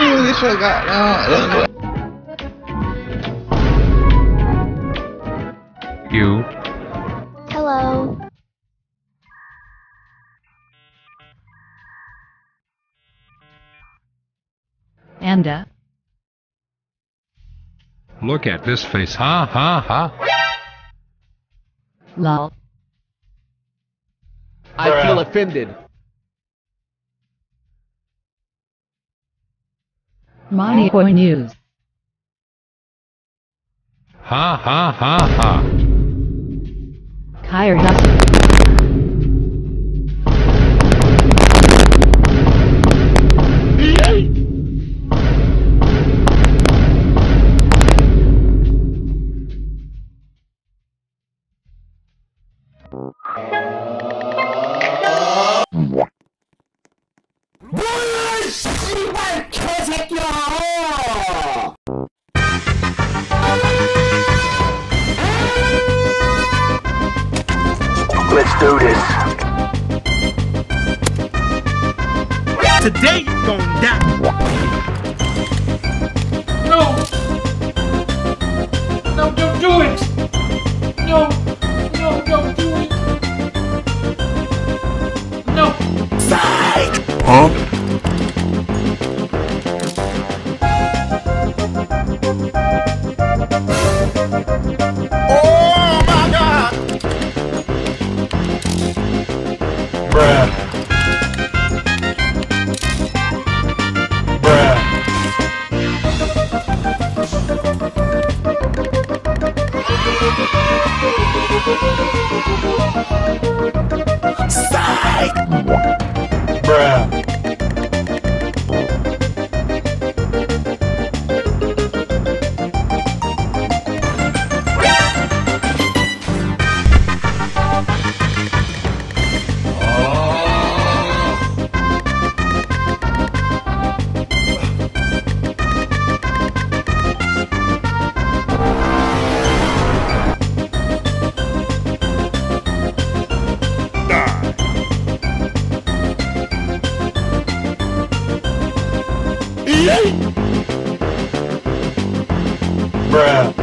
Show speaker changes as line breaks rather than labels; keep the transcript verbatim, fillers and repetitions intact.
deixa eu jogar. Não.
You.
Hello.
Anda.
Look at this face. Ha ha ha.
Lol.
I feel offended.
Monitor News.
Ha ha ha ha.
Kyer Hustle.
Let's do this.
Today you're gonna die. No. No, don't do it. No. No, don't do it. No.
Huh? Oh my God! Bruh. Bruh. Psych! Bruh. Bruh.